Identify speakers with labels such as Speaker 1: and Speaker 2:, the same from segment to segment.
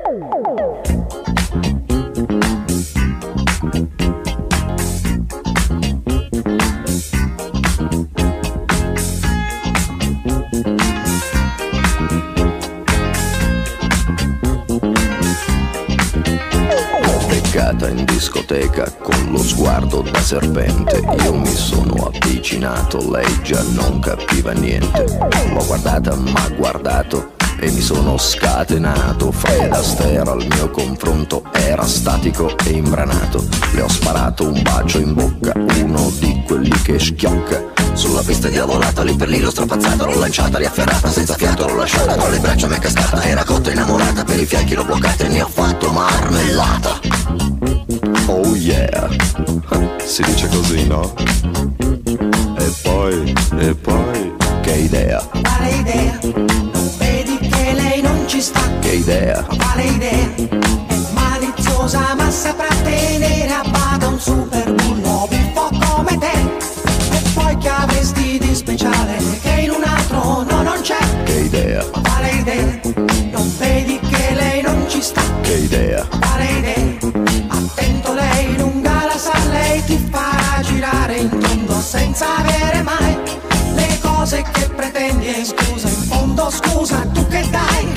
Speaker 1: In discoteca con lo sguardo da serpente, io mi sono avvicinato, lei già non capiva niente. L'ho guardata, m'ha guardato e mi sono scatenato. Fred Astaire al mio confronto era statico e imbranato. Le ho sparato un bacio in bocca, uno di quelli che schiocca. Sulla pista diavolata, lì per lì l'ho strapazzata, l'ho lanciata, riafferrata, senza fiato l'ho lasciata, tra le braccia m'è cascata, era cotta innamorata, per i fianchi l'ho bloccata e ne ho fatto marmellata.
Speaker 2: Oh yeah, si dice così, no? E poi,
Speaker 1: che idea?
Speaker 3: Quale idea? Non vedi che lei non ci sta?
Speaker 1: Che idea?
Speaker 3: Quale idea? È maliziosa ma saprà tenere a bada un super bullo buffo come te. E poi che avresti di speciale che in un altro no, non c'è?
Speaker 1: Che idea?
Speaker 3: Quale idea? Non vedi che lei non ci sta?
Speaker 1: Che idea?
Speaker 3: Quale idea? Attento, lei lunga la sa, lei ti farà girare in tondo senza avere mai le cose che pretendi. E scusa, in fondo scusa, tu che dai?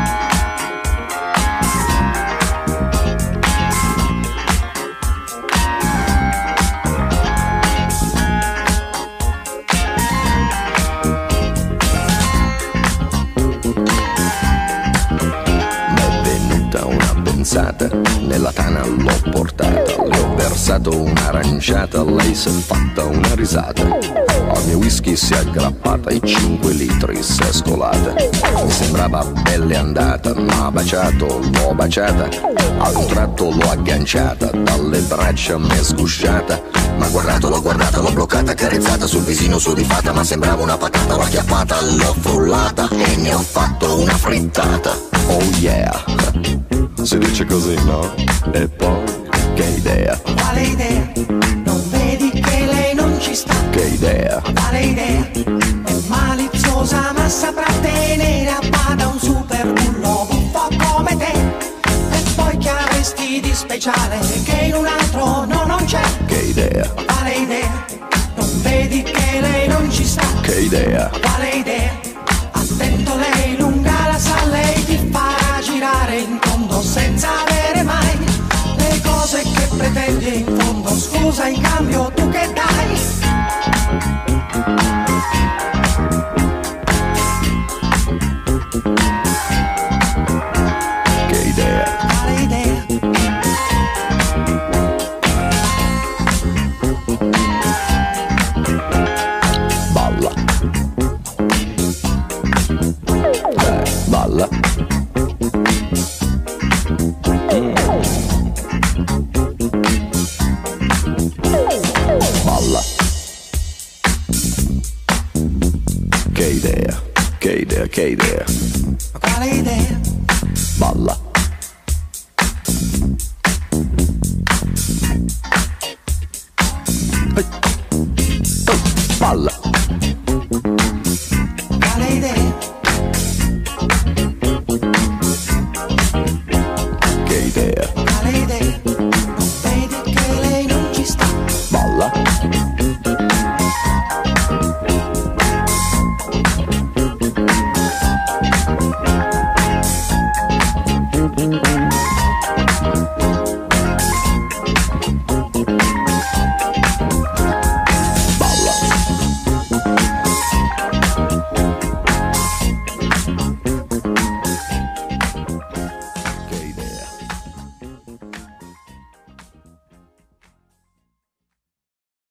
Speaker 1: Nella tana l'ho portata, le ho versato un'aranciata, lei si è fatta una risata. Al mio whisky si è aggrappata e 5 litri si è scolata. Mi sembrava belle andata, m'ha baciato, l'ho baciata. Ad un tratto l'ho agganciata, dalle braccia m'è sgusciata. M'ha guardato, l'ho bloccata, carezzata sul visino sudifata, ma sembrava una patata, l'ho acchiappata, l'ho frullata e ne ho fatto una frittata.
Speaker 2: oh yeah, si dice così, no? E poi,
Speaker 1: che idea?
Speaker 3: Quale idea? Non vedi che lei non ci sta?
Speaker 1: Che idea?
Speaker 3: Quale idea? È maliziosa ma saprà tenere a bada un super bullo buffo come te. E poi che avresti di speciale che in un altro no, non c'è?
Speaker 1: Che idea?
Speaker 3: Quale idea? Non vedi che lei non ci sta?
Speaker 1: Che idea?
Speaker 3: Quale idea? Attento, lei lunga la sa, lei ti farà girare in tondo senza avere mai le cose che pretendi. In fondo scusa, in cambio tu che dai?
Speaker 1: Che idea?
Speaker 3: Quale idea?
Speaker 1: Balla. Balla. Balla. Che idea? Che idea? Che idea?
Speaker 3: Quale idea?
Speaker 1: Balla.